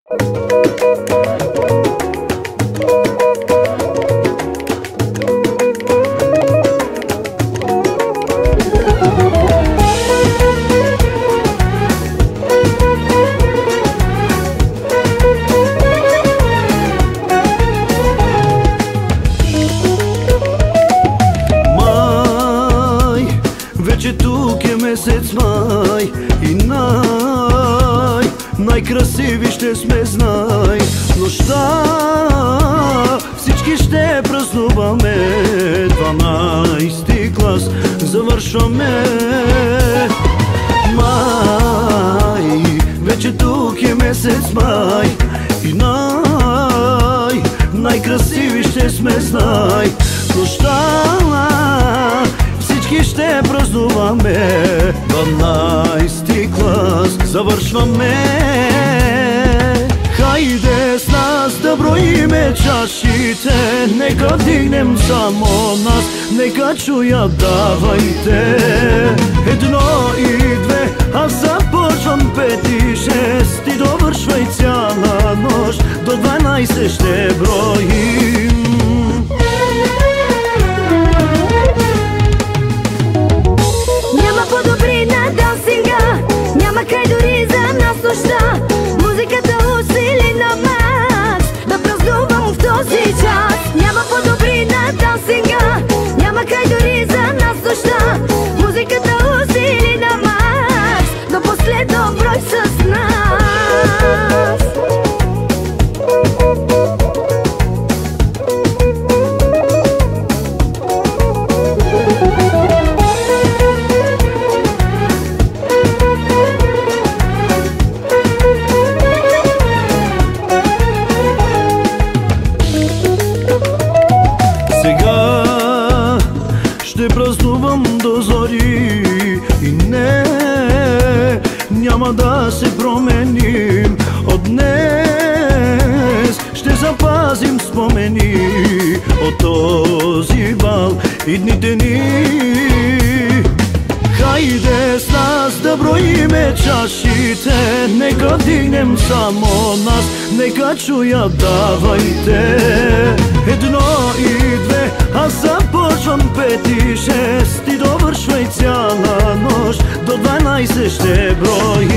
Вече тук е месец май и най-красиви ще сме, знай. Нощта всички ще празнуваме, 12-ти клас завършваме. Май, вече тук е месец май и най-красиви ще сме, знай. Нощта всички ще празнуваме, 12-ти клас завършваме. Хайде с нас да броиме чашите, нека дигнем само нас, нека чуят, давайте. 1 и 2, аз започвам 5 и 6, ти довършвай цяла нощ, до 12 ще броим. Няма край дори за нас нощта, музиката усили на макс, да празнувам в този час. Няма по-добри на дансинга, няма край дори за нас нощта, музиката усили на макс, до последно брой с нас. Ще празнувам до зори и няма да се променим. От днес ще запазим спомени от този бал и дните ни. Хайде с нас да броиме чашите, нека дигнем само нас, нека чуят, давайте. 1 и 2, аз започвам 5 и 6, ти довършвай цяла нощ, до 12 ще броим.